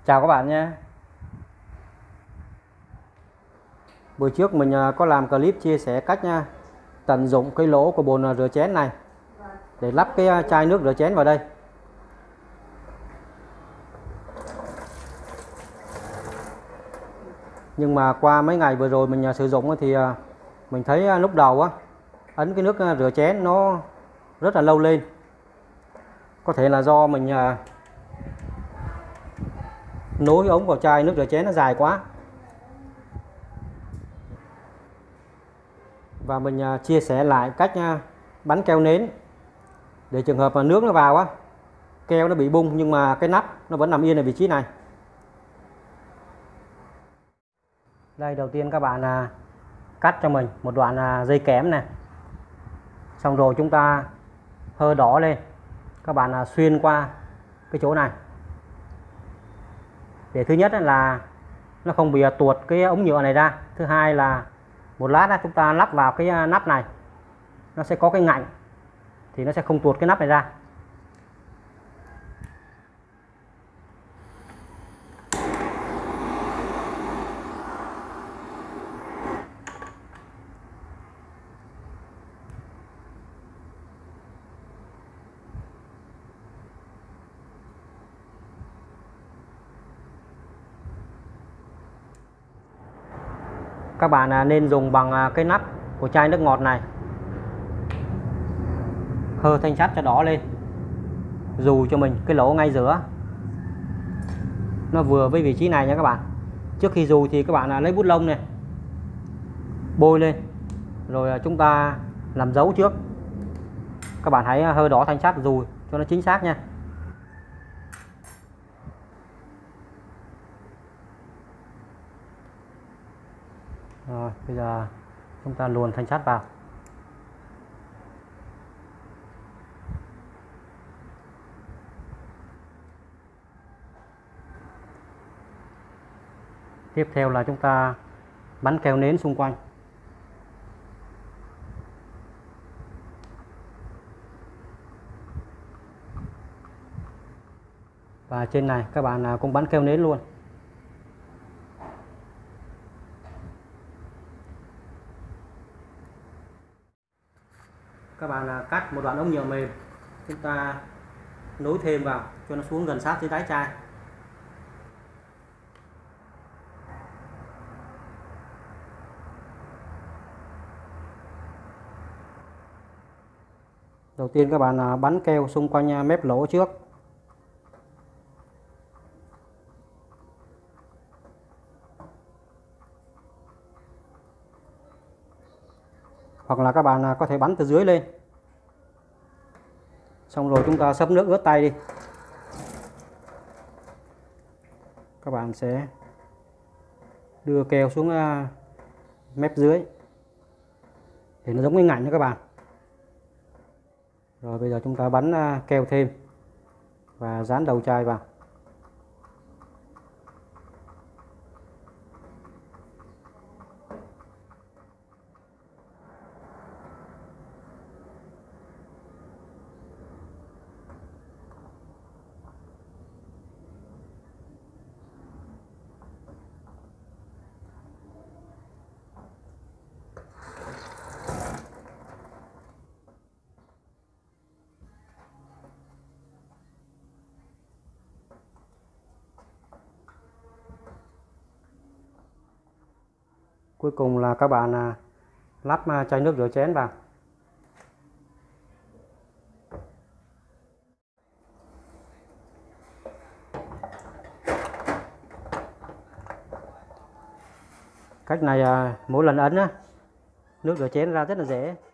Chào các bạn nhé. Buổi trước mình có làm clip chia sẻ cách tận dụng cái lỗ của bồn rửa chén này để lắp cái chai nước rửa chén vào đây. Nhưng mà qua mấy ngày vừa rồi mình sử dụng thì mình thấy lúc đầu ấn cái nước rửa chén nó rất là lâu lên. Có thể là do mình nối ống vào chai nước rửa chén nó dài quá. Và mình chia sẻ lại cách bắn keo nến để trường hợp mà nước nó vào keo nó bị bung nhưng mà cái nắp nó vẫn nằm yên ở vị trí này. Đây, đầu tiên các bạn cắt cho mình một đoạn dây kẽm này. Xong rồi chúng ta hơ đỏ lên, các bạn xuyên qua cái chỗ này để thứ nhất là nó không bị tuột cái ống nhựa này ra. Thứ hai là một lát chúng ta lắp vào cái nắp này, nó sẽ có cái ngạnh thì nó sẽ không tuột cái nắp này ra. Các bạn nên dùng bằng cái nắp của chai nước ngọt này, hơ thanh sắt cho đỏ lên, dù cho mình cái lỗ ngay giữa nó vừa với vị trí này nha các bạn. Trước khi dù thì các bạn lấy bút lông này bôi lên rồi chúng ta làm dấu trước. Các bạn hãy hơ đỏ thanh sắt dù cho nó chính xác nha. Rồi bây giờ chúng ta luồn thanh sắt vào. Tiếp theo là chúng ta bắn keo nến xung quanh. Và trên này các bạn cũng bắn keo nến luôn. Các bạn cắt một đoạn ống nhựa mềm, chúng ta nối thêm vào cho nó xuống gần sát dưới đáy chai. Đầu tiên các bạn bắn keo xung quanh mép lỗ trước. Hoặc là các bạn có thể bắn từ dưới lên. Xong rồi chúng ta xấp nước ướt tay đi. Các bạn sẽ đưa keo xuống mép dưới để nó giống cái ngạnh nha các bạn. Rồi bây giờ chúng ta bắn keo thêm và dán đầu chai vào. Cuối cùng là các bạn lắp chai nước rửa chén vào. Cách này mỗi lần ấn nước rửa chén ra rất là dễ.